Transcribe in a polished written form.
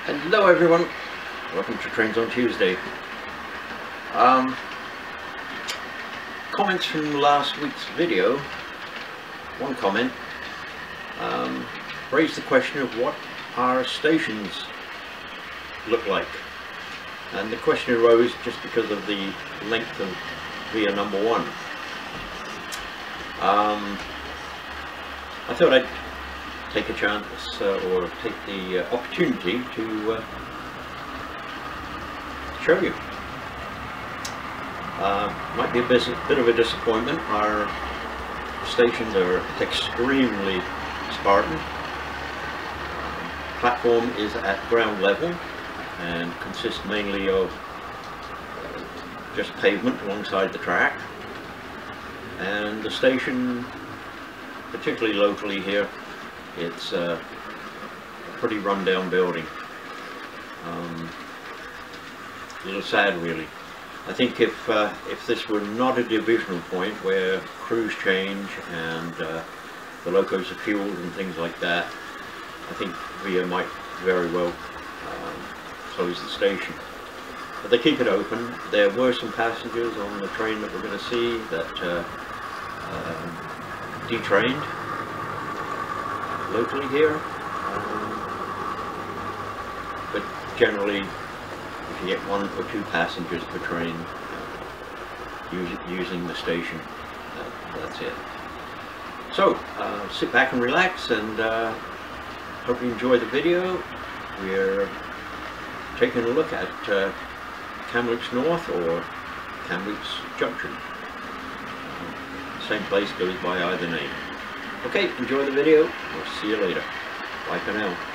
Hello everyone, welcome to Trains on Tuesday. Comments from last week's video. One comment raised the question of what our stations look like, and the question arose just because of the length of via number 1. I thought I'd take a chance or take the opportunity to show you. Might be a bit of a disappointment. Our stations are extremely Spartan. Platform is at ground level and consists mainly of just pavement alongside the track, and the station, particularly locally here, it's a pretty run-down building. A little sad, really. I think if this were not a divisional point where crews change and the locos are fueled and things like that, I think VIA might very well close the station. But they keep it open. There were some passengers on the train that we're going to see that detrained locally here, but generally if you get 1 or 2 passengers per train using the station, that's it. So sit back and relax, and hope you enjoy the video. We're taking a look at Kamloops North or Kamloops Junction. Same place goes by either name. Okay, enjoy the video. We'll see you later. Bye for now.